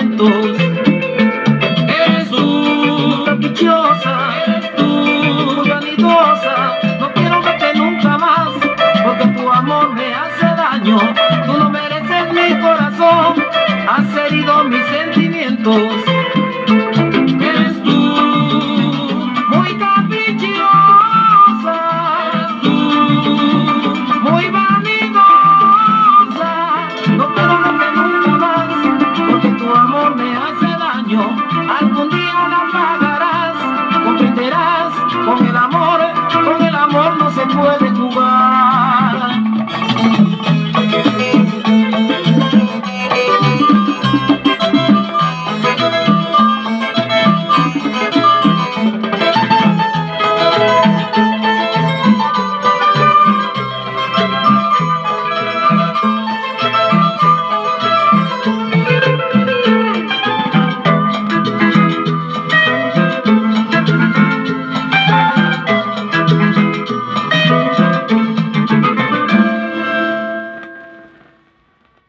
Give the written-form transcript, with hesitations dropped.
sentimientos. Eres tú, muy caprichosa, eres tú, muy vanidosa. No quiero verte nunca más, porque tu amor me hace daño. Tú no mereces mi corazón, has herido mis sentimientos. Eres tú, muy caprichosa, eres tú, muy vanidosa. No quiero verte nunca más, porque tu amor me hace daño. Algún